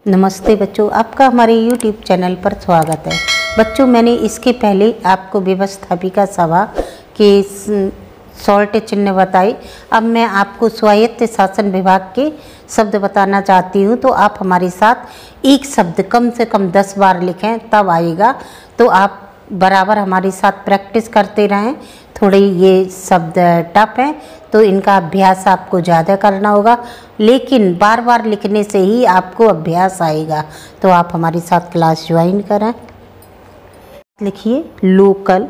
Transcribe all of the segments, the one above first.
नमस्ते बच्चों, आपका हमारे YouTube चैनल पर स्वागत है। बच्चों, मैंने इसके पहले आपको व्यवस्थापिका सभा के शॉर्ट चिन्ह बताए। अब मैं आपको स्वायत्त शासन विभाग के शब्द बताना चाहती हूँ, तो आप हमारे साथ एक शब्द कम से कम 10 बार लिखें, तब आएगा। तो आप बराबर हमारे साथ प्रैक्टिस करते रहें। थोड़े ये शब्द टफ हैं, तो इनका अभ्यास आपको ज़्यादा करना होगा, लेकिन बार बार लिखने से ही आपको अभ्यास आएगा। तो आप हमारे साथ क्लास ज्वाइन करें। लिखिए local,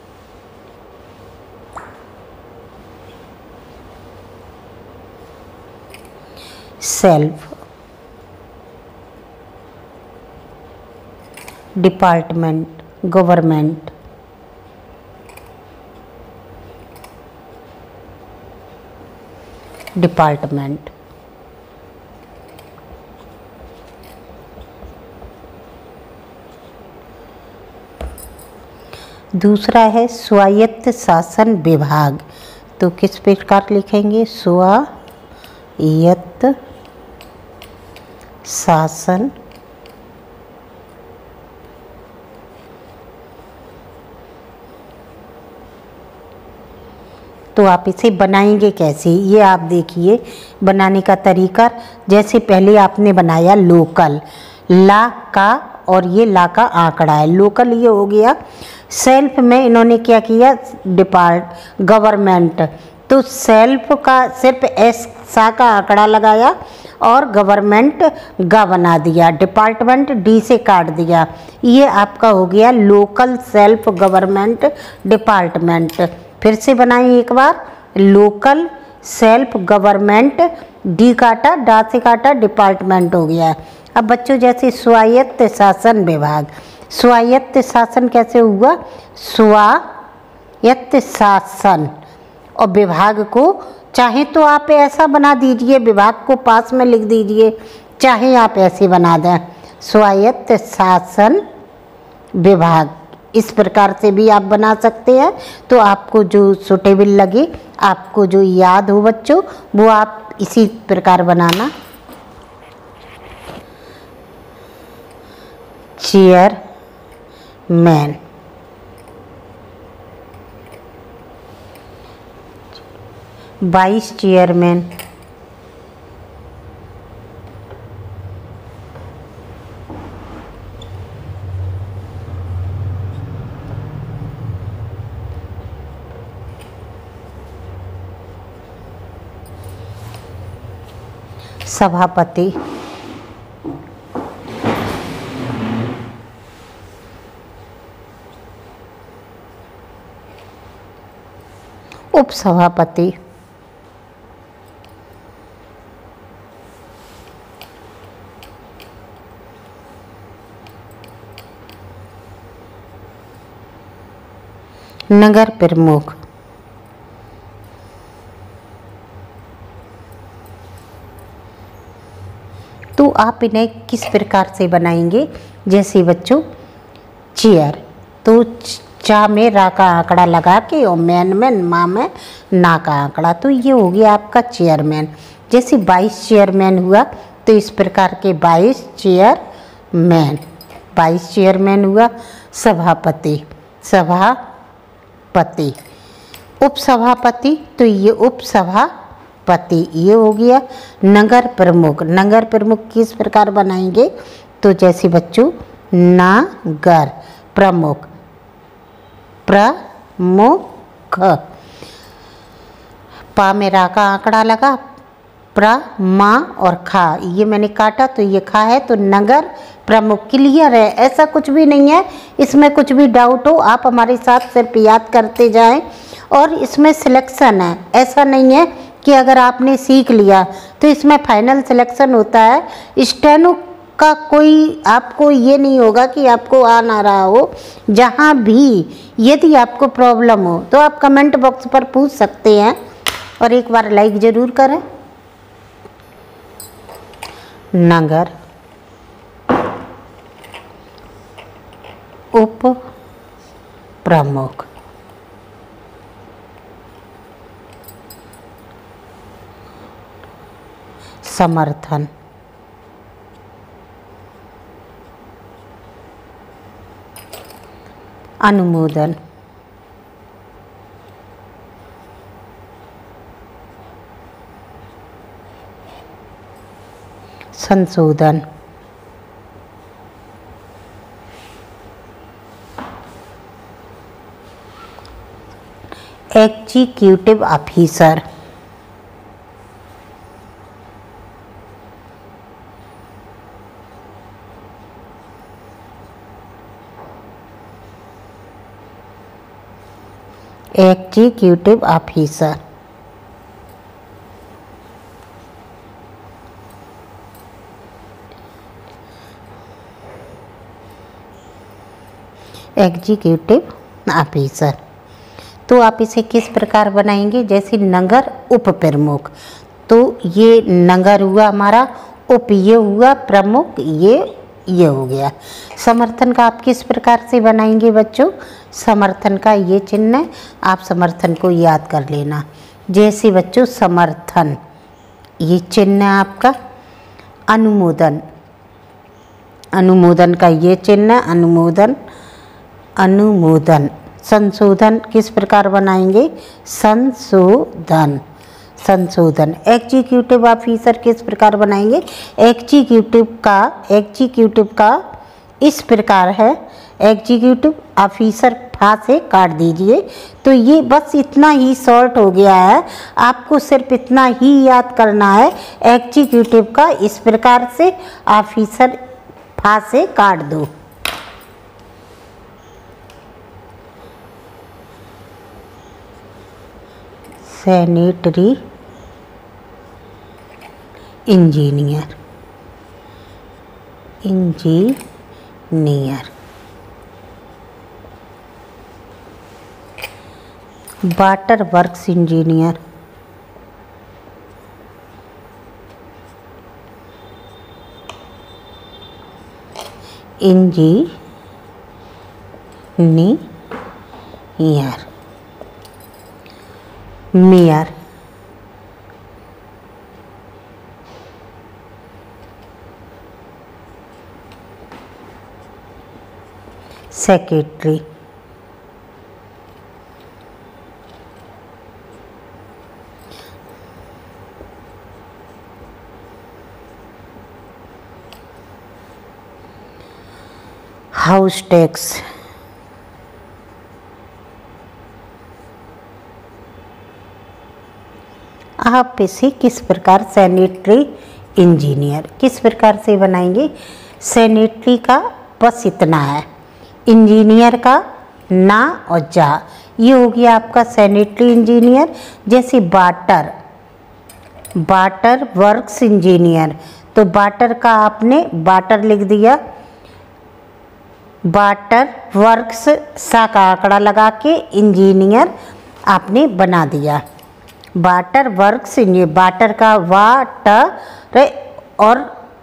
self, department, government, department, दूसरा है स्वायत्त शासन विभाग। तो किस प्रकार लिखेंगे? स्वायत्त शासन तो आप इसे बनाएंगे कैसे, ये आप देखिए बनाने का तरीका। जैसे पहले आपने बनाया लोकल, ला का, और ये ला का आंकड़ा है, लोकल ये हो गया। सेल्फ में इन्होंने क्या किया? गवर्नमेंट, तो सेल्फ का सिर्फ एस सा का आंकड़ा लगाया और गवर्नमेंट गा बना दिया, डिपार्टमेंट डी से काट दिया। ये आपका हो गया लोकल सेल्फ गवर्नमेंट डिपार्टमेंट। फिर से बनाइए एक बार, लोकल सेल्फ गवर्नमेंट, डी काटा, डा से काटा, डिपार्टमेंट हो गया। अब बच्चों जैसे स्वायत्त शासन विभाग, स्वायत्त शासन कैसे हुआ? स्वायत्त शासन, और विभाग को चाहे तो आप ऐसा बना दीजिए, विभाग को पास में लिख दीजिए, चाहे आप ऐसे बना दें, स्वायत्त शासन विभाग। इस प्रकार से भी आप बना सकते हैं। तो आपको जो सुटेबल लगे, आपको जो याद हो बच्चों, वो आप इसी प्रकार बनाना। चेयरमैन, वाइस चेयरमैन, सभापति, उपसभापति, नगर प्रमुख, तो आप इन्हें किस प्रकार से बनाएंगे? जैसे बच्चों चेयर, तो चा में रा का आंकड़ा लगा के, और मैन में मा में ना का आंकड़ा, तो ये हो गया आपका चेयरमैन। जैसे वाइस चेयरमैन हुआ, तो इस प्रकार के वाइस चेयरमैन, वाइस चेयरमैन हुआ। सभापति, सभापति, उपसभापति, तो ये उपसभापति ये हो गया। नगर प्रमुख, नगर प्रमुख किस प्रकार बनाएंगे? तो जैसे बच्चों नगर प्रमुख, प्रमुख, पा में रा का आंकड़ा लगा, प्र मा और खा, ये मैंने काटा तो ये खा है, तो नगर प्रमुख। क्लियर है? ऐसा कुछ भी नहीं है, इसमें कुछ भी डाउट हो आप हमारे साथ सिर्फ याद करते जाएं। और इसमें सिलेक्शन है, ऐसा नहीं है कि अगर आपने सीख लिया तो इसमें फाइनल सिलेक्शन होता है। स्टेनो का कोई आपको ये नहीं होगा कि आपको आ ना रहा हो। जहाँ भी यदि आपको प्रॉब्लम हो तो आप कमेंट बॉक्स पर पूछ सकते हैं, और एक बार लाइक ज़रूर करें। नगर उप प्रमुख, समर्थन, अनुमोदन, संशोधन, executive officer, executive officer, executive officer. तो आप इसे किस प्रकार बनाएंगे, जैसे नगर उप प्रमुख, तो ये नगर हुआ हमारा, उप ये हुआ, प्रमुख ये हो गया। समर्थन का आप किस प्रकार से बनाएंगे बच्चों, समर्थन का ये चिन्ह है, आप समर्थन को याद कर लेना। जैसे बच्चों समर्थन ये चिन्ह है आपका, अनुमोदन, अनुमोदन का ये चिन्ह है, अनुमोदन, अनुमोदन। संशोधन किस प्रकार बनाएंगे, संशोधन, संशोधन। एग्जीक्यूटिव ऑफिसर किस प्रकार बनाएंगे, एग्जीक्यूटिव का इस प्रकार है, एग्जीक्यूटिव ऑफिसर फा से काट दीजिए। तो ये बस इतना ही शॉर्ट हो गया है, आपको सिर्फ इतना ही याद करना है, एग्जीक्यूटिव का इस प्रकार से, ऑफिसर फा से काट दो। Sanitary engineer, engineer. Water works engineer, engineer. Mayor, secretary, house tax, आप इसे किस प्रकार, सैनिटरी इंजीनियर किस प्रकार से बनाएंगे, सैनिटरी का बस इतना है, इंजीनियर का ना और जा, ये हो गया आपका सैनिटरी इंजीनियर। जैसे वाटर, वाटर वर्क्स इंजीनियर, तो वाटर का आपने वाटर लिख दिया, वाटर वर्क्स सा का आंकड़ा लगा के इंजीनियर आपने बना दिया। वाटर वर्क्स, वाटर का वाटर और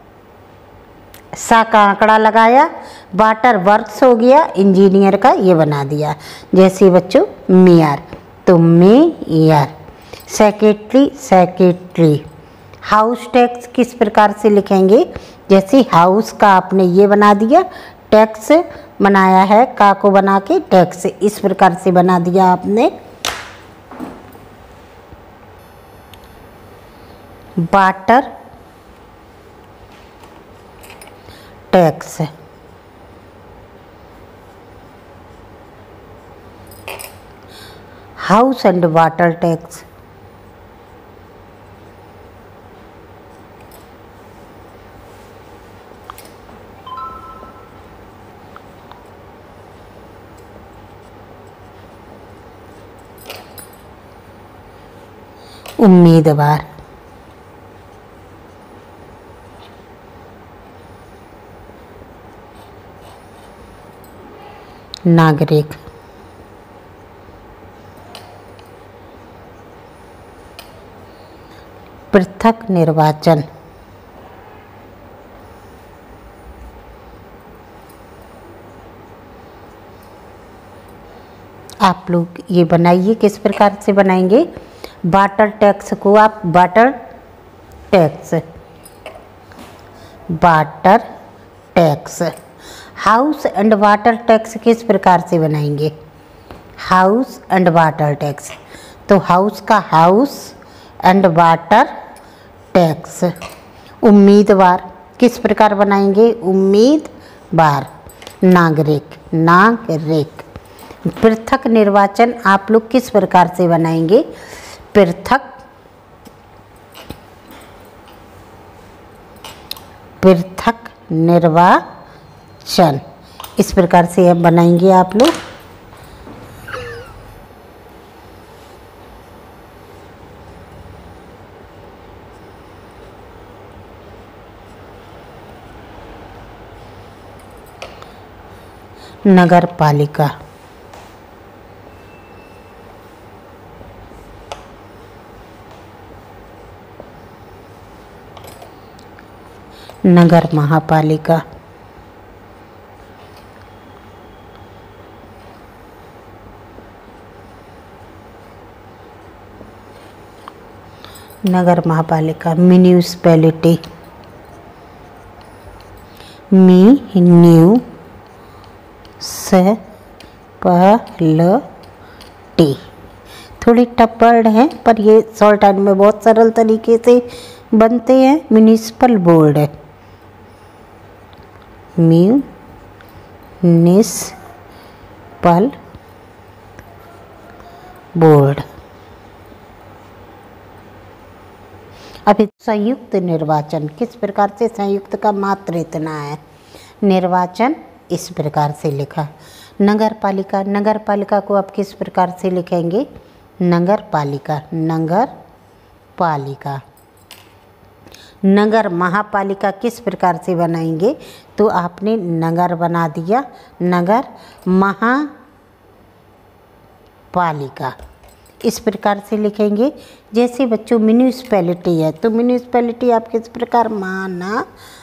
सा का आंकड़ा लगाया, वाटर वर्क्स हो गया, इंजीनियर का ये बना दिया। जैसे बच्चों मेयर, तो mayor. Secretary, secretary. House tax किस प्रकार से लिखेंगे, जैसे हाउस का आपने ये बना दिया, टैक्स बनाया है, का को बना के टैक्स, इस प्रकार से बना दिया आपने। Water tax, house and water tax, उम्मीदवार, नागरिक, पृथक निर्वाचन, आप लोग ये बनाइए किस प्रकार से बनाएंगे। वाटर टैक्स को आप water tax, water tax, house and water tax किस प्रकार से बनाएंगे? हाउस एंड वाटर टैक्स, तो हाउस का हाउस एंड वाटर टैक्स। उम्मीदवार किस प्रकार बनाएंगे? उम्मीदवार। नागरिक, नागरिक। पृथक निर्वाचन आप लोग किस प्रकार से बनाएंगे? पृथक, पृथक निर्वाचन, इस प्रकार से बनाएंगे आप लोग। नगर पालिका, नगर महापालिका, नगर महापालिका। Municipality, municipality. थोड़ी टफ वर्ड हैं पर ये शॉर्ट हैंड में बहुत सरल तरीके से बनते हैं। Municipal board, municipal board. अभी संयुक्त निर्वाचन, किस प्रकार से? संयुक्त का मात्र इतना है, निर्वाचन इस प्रकार से लिखा। नगर पालिका, नगर पालिका को आप किस प्रकार से लिखेंगे? नगर पालिका, नगर पालिका। नगर महापालिका किस प्रकार से बनाएंगे? तो आपने नगर बना दिया, नगर महापालिका इस प्रकार से लिखेंगे। जैसे बच्चों म्यूनिसिपैलिटी है तो म्यूनिसिपैलिटी आप किस प्रकार? माना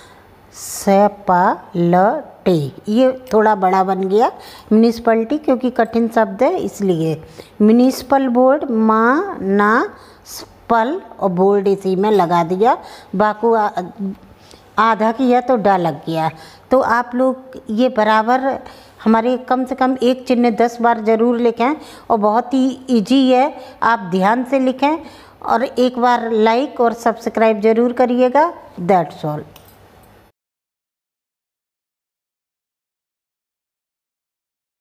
सपालटी, ये थोड़ा बड़ा बन गया म्यूनिसिपैलिटी क्योंकि कठिन शब्द है इसलिए। म्यूनिसिपल बोर्ड, माना पल और बोर्ड इसी में लगा दिया, बाकू आधा किया तो डा लग गया। तो आप लोग ये बराबर हमारे कम से कम एक चिन्ह 10 बार ज़रूर लिखें और बहुत ही इजी है, आप ध्यान से लिखें और एक बार लाइक और सब्सक्राइब ज़रूर करिएगा। That's all.